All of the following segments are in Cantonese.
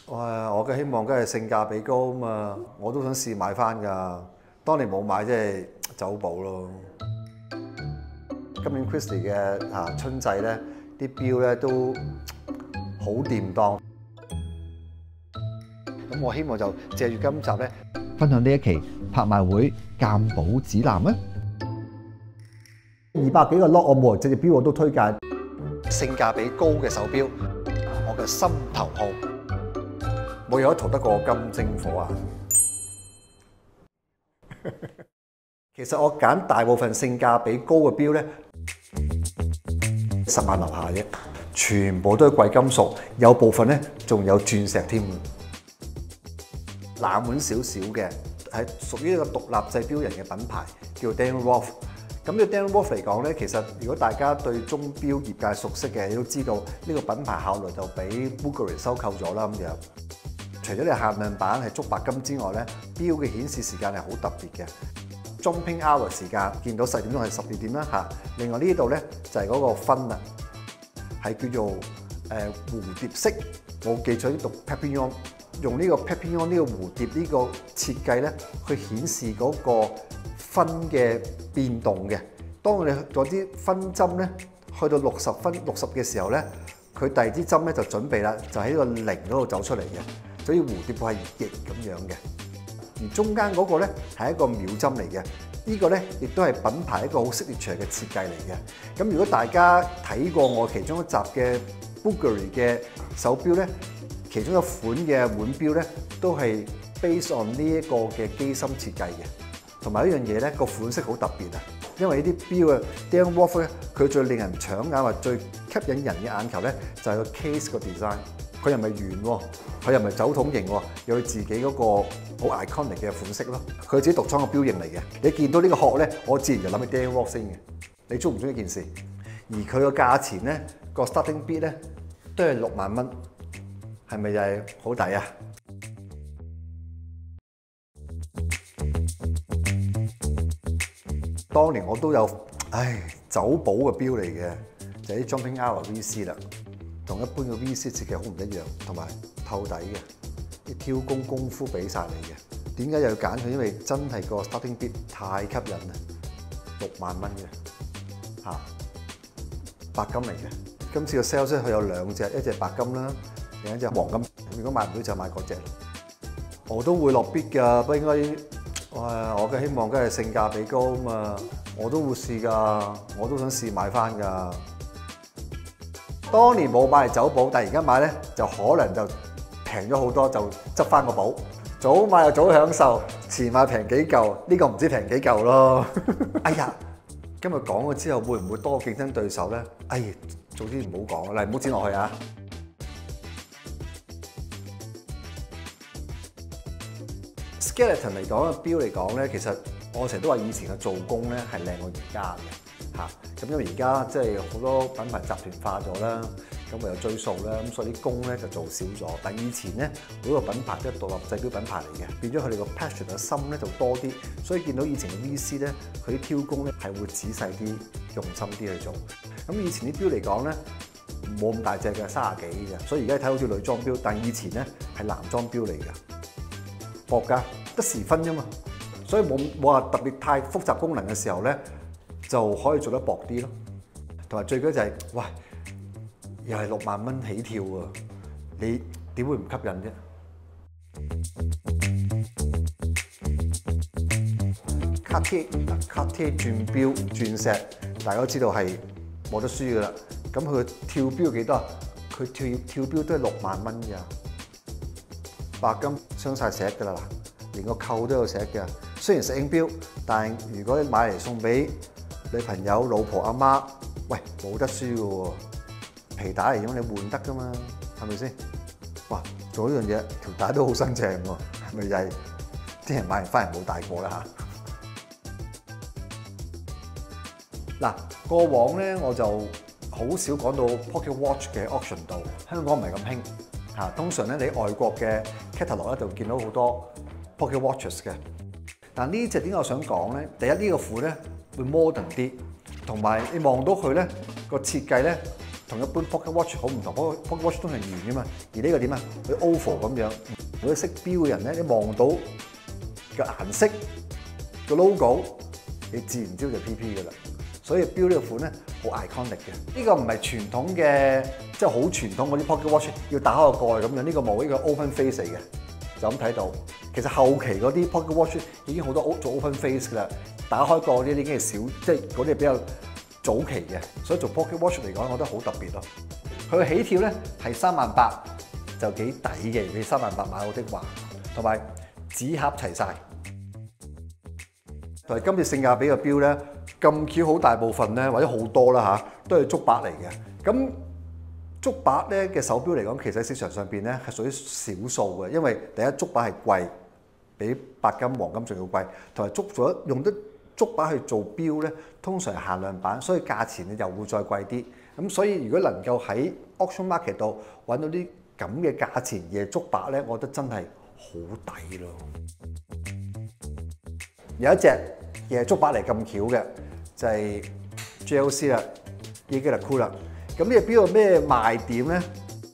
我嘅希望梗係性價比高啊嘛，我都想試買翻㗎。當年冇買，即係走寶咯。今年 Christie 嘅春祭咧，啲錶咧都好掂當。咁我希望就借住今集咧， 分享呢一期拍賣會鑑寶指南啊 ！200幾個 lot，我每隻錶我都推介性價比高嘅手錶，我嘅心頭好。冇有得逃得過金睛火啊！其實我揀大部分性價比高嘅錶咧，10萬樓下啫，全部都係貴金屬，有部分咧仲有鑽石添。冷門少少嘅係屬於一個獨立製錶人嘅品牌，叫 Daniel Roth。咁呢個 Daniel Roth 嚟講咧，其實如果大家對鐘錶業界熟悉嘅，你都知道呢個品牌後來就俾 Bulgari 收購咗啦咁樣。除咗你限量版係足白金之外咧，錶嘅顯示時間係好特別嘅。Jumping hour 時間見到10點鐘係12點啦嚇。另外呢度咧就係嗰個分啦，係叫做蝴蝶式，冇記錯呢讀 Papillon， 用呢個 Papillon 呢個蝴蝶呢個設計咧，去顯示嗰個分嘅變動嘅。當你嗰啲分針咧去到60分60嘅時候咧，佢第二支針咧就準備啦，就喺個0嗰度走出嚟嘅。所以蝴蝶係翼咁樣嘅，而中間嗰個咧係一個秒針嚟嘅。呢個咧亦都係品牌一個好signature嘅設計嚟嘅。咁如果大家睇過我其中一集嘅 Bulgari 嘅手錶咧，其中一款嘅腕錶咧都係 based on 呢一個嘅機芯設計嘅。同埋一樣嘢咧，個款式好特別啊，因為呢啲錶啊 Daniel Roth 咧，佢最令人搶眼或最吸引人嘅眼球咧，就係個 case 個 design。佢又唔係圓喎，佢又唔係酒桶型喎，有佢自己嗰個好 iconic 嘅款式咯。佢自己獨創嘅錶型嚟嘅。你見到呢個殼咧，我自然就諗起 Daniel Roth 先嘅。你中唔中意呢件事？而佢個價錢咧，個 starting bid 咧都係6萬蚊，係咪又係好抵啊？當年我都有走寶嘅錶嚟嘅，就係啲 Jumping Hour VC 啦。同一般嘅 VC 設計好唔一樣，同埋透底嘅，啲挑工功夫俾晒你嘅。點解又要揀佢？因為真係個 starting bid 太吸引啦，6萬蚊嘅嚇，白金嚟嘅。今次個 sales 佢有2隻，一隻白金啦，另一隻黃金。如果買唔到就買嗰隻。我都會落 bid 㗎，不過應該我嘅希望梗係性價比高啊嘛，我都會試㗎，我都想試買翻㗎。當年冇買嚟走寶，但係而家買咧就可能就平咗好多，就執翻個寶。早買又早享受，遲買平幾嚿，呢個唔知平幾嚿咯。哎呀，今日講咗之後，會唔會多競爭對手咧？哎，早啲唔好講啦，唔好剪落去啊！Skeleton 嚟講嘅錶嚟講咧，其實我成日都話以前嘅做工咧係靚過而家嘅嚇。咁因為而家即係好多品牌集團化咗啦，咁唯有追數啦，咁所以啲工咧就做少咗。但以前咧每個品牌都係獨立製錶品牌嚟嘅，變咗佢哋個 passion 嘅心咧就多啲，所以見到以前嘅 VC 咧，佢啲挑工咧係會仔細啲、用心啲去做。咁以前啲錶嚟講咧冇咁大隻嘅，30幾嘅，所以而家睇好似女裝錶，但以前咧係男裝錶嚟㗎，薄㗎，得時分啫嘛，所以冇話特別太複雜功能嘅時候咧，就可以做得薄啲咯，同埋最緊要就係，喂，又係6萬蚊起跳啊！你點會唔吸引啫？Cartier 鑽錶鑽石，大家都知道係冇得輸噶啦。咁佢跳錶幾多啊？佢跳錶都係6萬蚊㗎。白金鑲晒石㗎啦，連個扣都有石嘅。雖然石英錶，但係如果你買嚟送俾女朋友、老婆、阿媽，喂，冇得輸嘅喎，皮帶嚟咁你換得噶嘛，係咪先？哇，做呢樣嘢條帶都好新淨喎，係咪就係啲人買完翻嚟冇戴過啦嚇？嗱，過往咧我就好少講到 pocket watch 嘅 auction 度，香港唔係咁興嚇。通常咧你外國嘅 catalog 咧就見到好多 pocket watches 嘅，但呢隻點解我想講咧？第一呢個款咧會 modern 啲，同埋你望到佢咧個設計咧同一般 pocket watch 好唔同。pocket watch 都係圓㗎嘛，而呢個點啊？佢 oval 咁樣。如果識錶嘅人咧，你望到個顏色個 logo， 你自然知道就 PP 㗎啦。所以錶呢個款咧好 iconic 嘅。呢個唔係傳統嘅，即係好傳統嗰啲 pocket watch 要打開個蓋咁樣。呢個冇，呢個 open face 嚟嘅，就咁睇到。其實後期嗰啲 pocket watch 已經好多做 open face 㗎啦，打開個啲已經係少，即係嗰啲係比較早期嘅。所以做 pocket watch 嚟講，我覺得好特別咯。佢嘅起跳咧係38000，就幾抵嘅。你38000買好的話，同埋紙盒齊晒。同埋今次性價比嘅錶咧，咁巧好大部分咧，或者好多啦嚇，都係竹白嚟嘅。咁竹白咧嘅手錶嚟講，其實喺市場上邊咧係屬於少數嘅，因為第一竹白係貴，比白金、黃金仲要貴，同埋用得竹白去做錶咧，通常係限量版，所以價錢咧又會再貴啲。咁所以如果能夠喺 auction market 度揾到啲咁嘅價錢而係竹白咧，我覺得真係好抵咯。有一隻亦係竹白嚟咁巧嘅，就係 JLC 啦，Jaeger-LeCoultre啦。咁呢隻錶有咩賣點咧？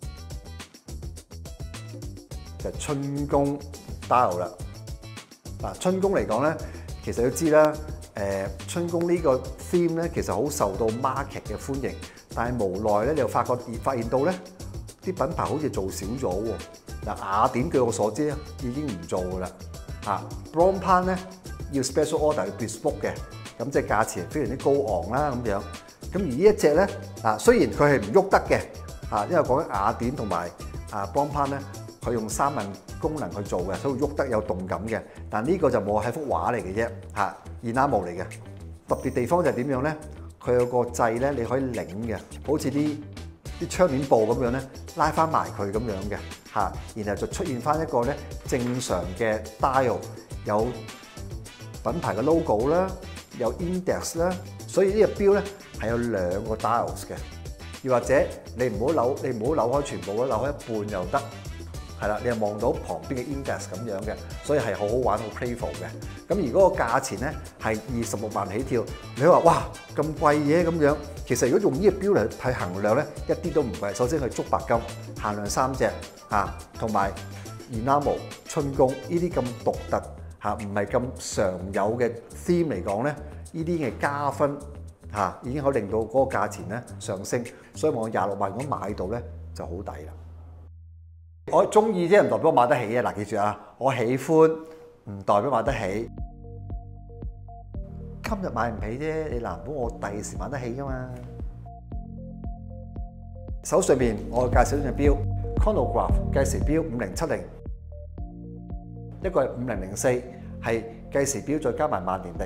就係春宮 dial 啦。嗱，春宮嚟講咧，其實要知啦，春宮呢個 theme 咧，其實好受到 market 嘅歡迎，但係無奈咧，你又發現到咧，啲品牌好似做少咗喎。嗱，雅典據我所知咧，已經唔做噶啦。Blancpain 咧要 special order 要 bespoke 嘅，咁即係價錢非常之高昂啦咁樣。咁而呢一隻咧，雖然佢係唔喐得嘅，因為講緊雅典同埋Blancpain咧，佢用三紋功能去做嘅，所以喐得有動感嘅。但呢個就冇係幅畫嚟嘅啫，enamel 嚟嘅。特別地方就係點樣咧？佢有個掣咧，你可以擰嘅，好似啲窗簾布咁樣咧，拉翻埋佢咁樣嘅然後就出現翻一個咧正常嘅 dial， 有品牌嘅 logo 啦，有 index 啦，所以呢隻錶咧係有2個 dials 嘅。又或者你唔好扭開全部，扭開一半又得，係啦，你又望到旁邊嘅 index 咁樣嘅，所以係好好玩，好 playful 嘅。咁而嗰個價錢咧係26萬起跳，你話哇咁貴嘢咁樣，其實如果用呢隻錶嚟睇衡量咧，一啲都唔貴。首先係竹白金，限量3隻同埋 enamel 春宮呢啲咁獨特唔係咁常有嘅 theme 嚟講咧，呢啲嘅加分已經可以令到嗰個價錢咧上升，所以我26萬咁買到咧就好抵啦。我中意啫，唔代表我買得起啊！嗱，記住啊，我喜歡唔代表買得起。今日買唔起啫，你難保我第時買得起噶嘛？手上邊我介紹呢隻錶 Chronograph 計時錶5070，一個係5004，係計時錶再加埋萬年曆。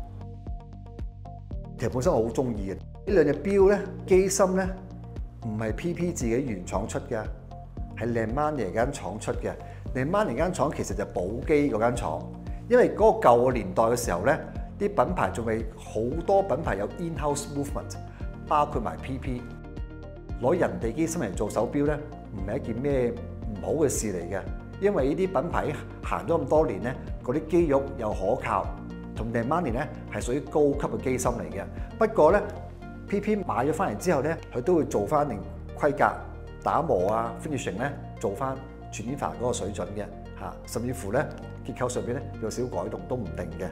其實本身我好中意嘅呢兩隻錶咧，機芯咧唔係 PP 自己原廠出嘅。係 Lemania 間廠出嘅。Lemania 間廠其實就係寶璣嗰間廠，因為嗰個舊嘅年代嘅時候咧，啲品牌仲未好多品牌有 in-house movement， 包括埋 PP。攞人哋機芯嚟做手錶咧，唔係一件咩唔好嘅事嚟嘅，因為呢啲品牌行咗咁多年咧，嗰啲肌肉又可靠，同 Lemania 咧係屬於高級嘅機芯嚟嘅。不過咧 PP 買咗翻嚟之後咧，佢都會做翻定規格。打磨finishing 咧做翻全天凡嗰個水準嘅甚至乎咧結構上邊咧有少改動都唔定嘅。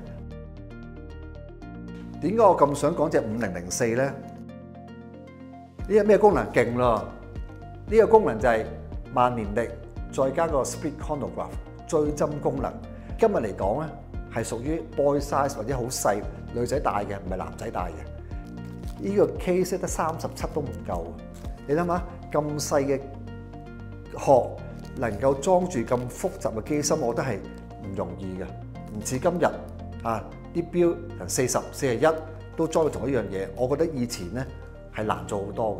點解我咁想講隻5004咧？呢個咩功能勁咯？呢個功能就係萬年曆再加個 split chronograph 追針功能。今日嚟講咧係屬於 boy size 或者好細女仔戴嘅，唔係男仔戴嘅。呢個 case 得37都唔夠。你諗下？咁細嘅殼能夠裝住咁複雜嘅機芯，我覺得係唔容易嘅。唔似今日啲錶人40、41都裝到同一樣嘢，我覺得以前咧係難做好多嘅。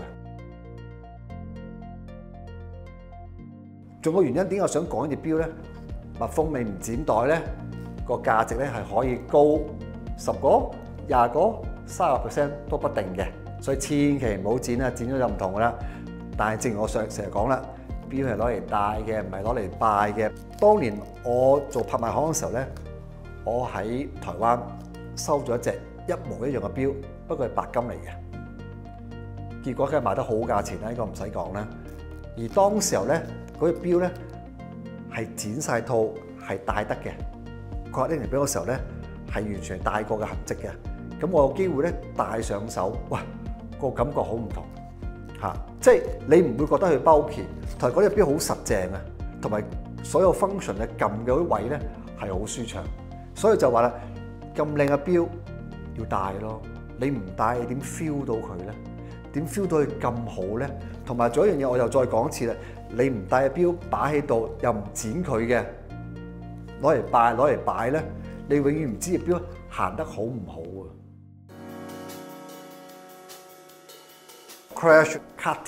仲有個原因點解我想講呢隻錶咧？密封尾唔剪袋咧，個價值咧係可以高10個、20個、30% 都不定嘅，所以千祈唔好剪啦，剪咗就唔同噶啦。但係正如我成日講啦，錶係攞嚟戴嘅，唔係攞嚟拜嘅。當年我做拍賣行嘅時候咧，我喺台灣收咗一隻一模一樣嘅錶，不過係白金嚟嘅。 結果梗係賣得好價錢啦，呢個唔使講啦。而當時候咧，嗰隻錶咧係剪晒套，係戴得嘅。佢話拎嚟俾我嘅時候咧，係完全係戴過嘅痕跡嘅。咁我有機會咧戴上手，哇，個感覺好唔同嚇，即係你唔會覺得佢bulky，同埋嗰隻錶好實淨啊，同埋所有 function 嘅撳嘅嗰啲位咧係好舒暢，所以就話啦，咁靚嘅錶要戴咯，你唔戴你點 feel 到佢咧？點 feel 到佢咁好咧？同埋仲有一樣嘢，我又再講一次啦，你唔戴嘅錶擺喺度又唔剪佢嘅，攞嚟擺咧，你永遠唔知隻錶行得好唔好啊！Crash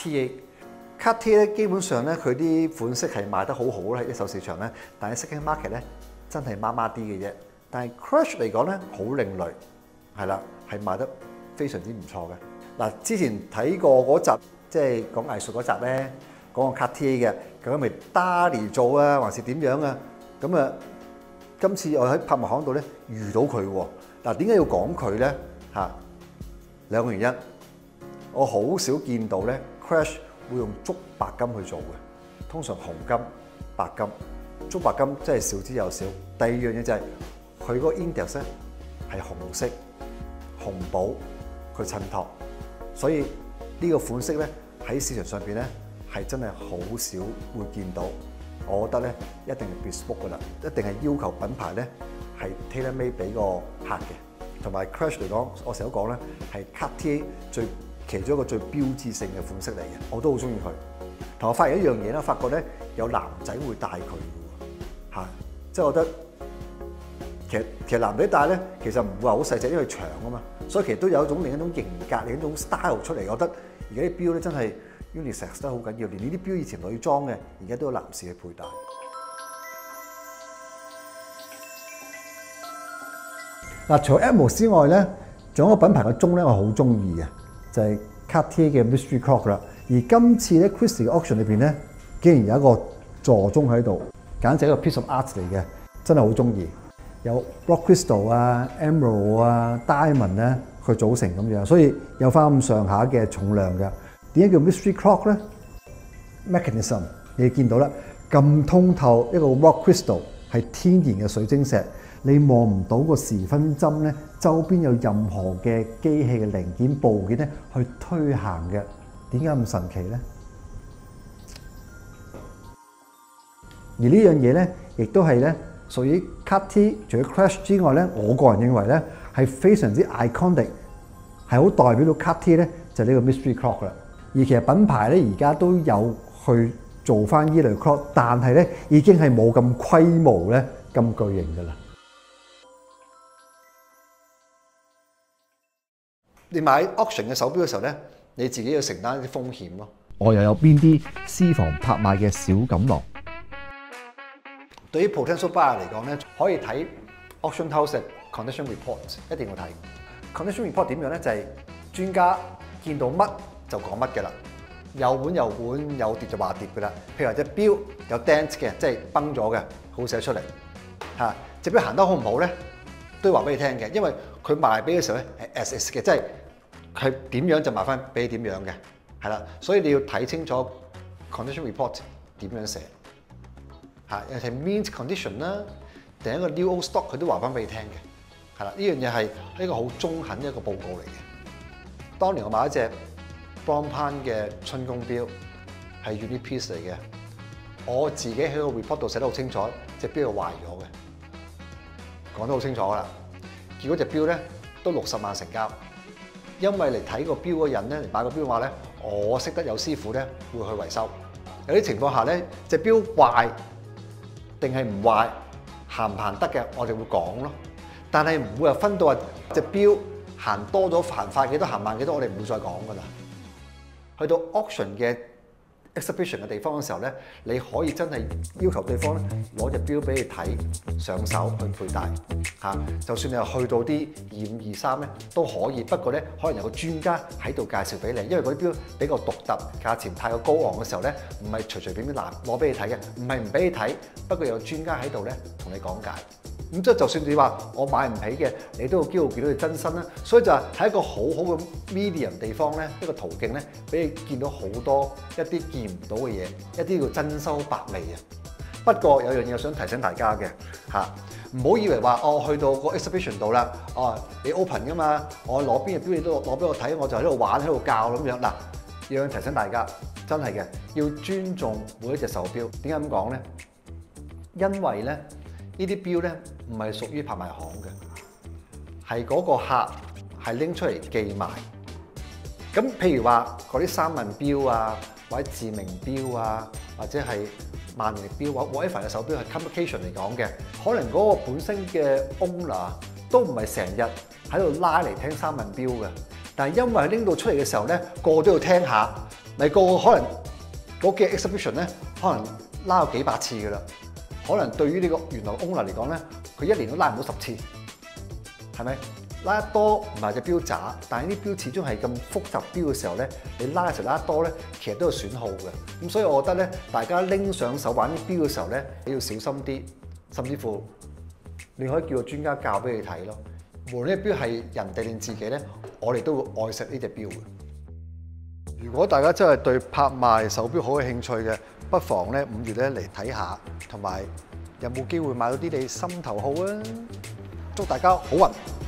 Cartier 咧，基本上咧佢啲款式係賣得好好啦，喺一手市場咧，但係 second market 咧真係麻麻啲嘅啫。但係 Crash 嚟講咧好另類，係啦，係賣得非常之唔錯嘅。嗱，之前睇過嗰集，即係講藝術嗰集咧，講個 Cartier 嘅，究竟係咪 Dali 做啊，還是點樣啊？咁啊，今次我喺拍賣行度咧遇到佢喎。嗱，點解要講佢咧？嚇，兩個原因。我好少見到咧 Crash 會用竹白金去做嘅，通常紅金、白金、竹白金真係少之又少。第二樣嘢就係佢嗰個 index 咧係紅色、紅寶佢襯托，所以呢個款式咧喺市場上邊咧係真係好少會見到。我覺得咧一定係 bespoke 噶啦，一定係要求品牌咧係 tailor made 俾個客嘅。同埋 Crash 嚟講，我成日都講咧係 Cartier 其中一個最標誌性嘅款式嚟嘅，我都好中意佢。同我發現一樣嘢啦，發覺咧有男仔會戴佢嘅喎，嚇，即係我覺得其實男仔戴咧，其實唔會話好細隻，因為長啊嘛，所以其實都有一種另一種型格、另一種 style 出嚟。我覺得而家啲錶咧真係 unisex 得好緊要，連呢啲錶以前女裝嘅，而家都有男士去佩戴。嗱，除咗 Atmos 之外咧，仲有一個品牌嘅鐘咧，我好中意嘅。就係 Cartier 嘅 Mystery Clock 啦，而今次咧 Christie 嘅 auction 裏邊咧，竟然有一個座鐘喺度，簡直係一個 piece of art 嚟嘅，真係好中意。有 Rock Crystal 啊、Emerald 啊、Diamond 咧，佢組成咁樣，所以有翻咁上下嘅重量嘅。點解叫 Mystery Clock 咧 ？Mechanism 你見到啦，咁通透一個 Rock Crystal 係天然嘅水晶石。你望唔到個時分針咧，周邊有任何嘅機器嘅零件部件咧去推行嘅，點解咁神奇咧？而呢樣嘢咧，亦都係咧屬於 Cartier 除咗 Crash 之外咧，我個人認為咧係非常之 iconic，係好代表到 Cartier 咧就係呢個 Mystery Clock 啦。而其實品牌咧而家都有去做翻依類 clock，但係咧已經係冇咁規模咧咁巨型㗎啦。你買 auction 嘅手錶嘅時候咧，你自己要承擔啲風險咯。 我又有邊啲私房拍賣嘅小錦囊？ 對於 potential buyer 嚟講咧，可以睇 auction house 嘅 condition report， 一定要睇。condition report 點樣咧？就係專家見到乜就講乜嘅啦。有碗有碗，有跌就話跌嘅啦。譬如話隻錶有 dent 嘅，即係崩咗嘅，好寫出嚟嚇。隻錶行得好唔好咧，都要話俾你聽嘅，因為佢賣俾嘅時候咧係 as is 嘅，即係佢點樣就賣翻俾你點樣嘅，係啦。所以你要睇清楚 condition report 點樣寫嚇，又係 mint condition 啦，定一個 new old stock 佢都話翻俾你聽嘅，係啦。呢樣嘢係一個好中肯一個報告嚟嘅。當年我買一隻 Blancpain 嘅春宮錶係 unique piece 嚟嘅，我自己喺個 report 度寫得好清楚，隻錶係壞咗嘅，講得好清楚㗎啦。結果隻錶咧都60萬成交，因為嚟睇個錶嘅人咧，嚟買個錶話咧，我識得有師傅咧會去維修。有啲情況下咧，隻錶壞定係唔壞，行唔行得嘅，我哋會講咯。但係唔會話分到話隻錶行多咗行快幾多行慢幾多，我哋唔會再講㗎啦。去到 auction 嘅 exhibition 嘅地方嘅時候咧，你可以真係要求對方咧攞隻錶俾你睇上手去佩戴嚇。就算你話去到啲2523咧都可以，不過咧可能有個專家喺度介紹俾你，因為嗰啲錶比較獨特，價錢太過高昂嘅時候咧，唔係隨隨便便攞俾你睇嘅，唔係唔俾你睇，不過有專家喺度咧同你講解。 咁即係就算你話我買唔起嘅，你都有機會見到佢真身啦。所以就係一個好好嘅 medium 地方咧，一個途徑咧，俾你見到好多一啲見唔到嘅嘢，一啲叫珍饈百味啊！不過有樣嘢想提醒大家嘅嚇，唔好以為話我去到個 exhibition 度啦，你 open 噶嘛，我攞邊隻錶你都攞俾我睇，我就喺度玩喺度教咁樣嗱。有樣提醒大家，真係嘅，要尊重每一隻手錶。點解咁講咧？因為咧，呢啲錶咧唔係屬於拍賣行嘅，係嗰個客係拎出嚟寄賣。咁譬如話嗰啲三文錶啊，或者致命錶啊，或者係萬年錶啊 whatever 嘅手錶係 complication 嚟講嘅，可能嗰個本身嘅 owner 都唔係成日喺度拉嚟聽三文錶嘅。但係因為拎到出嚟嘅時候咧，個個都要聽下，咪個個可能嗰幾 exhibition 咧，可能拉咗幾百次㗎啦。可能對於呢個原來 owner 嚟講咧，佢一年都拉唔到10次，係咪？拉得多唔係隻錶渣，但係啲錶始終係咁複雜錶嘅時候咧，你拉嘅時候拉得多咧，其實都有損耗嘅。咁所以我覺得咧，大家拎上手玩啲錶嘅時候咧，你要小心啲，甚至乎你可以叫個專家教俾你睇咯。無論呢隻錶係人哋定自己咧，我哋都會愛惜呢隻錶嘅。如果大家真係對拍賣手錶好有興趣嘅，不妨咧5月咧嚟睇下，同埋有冇機會買到啲你心頭好啊！祝大家好運！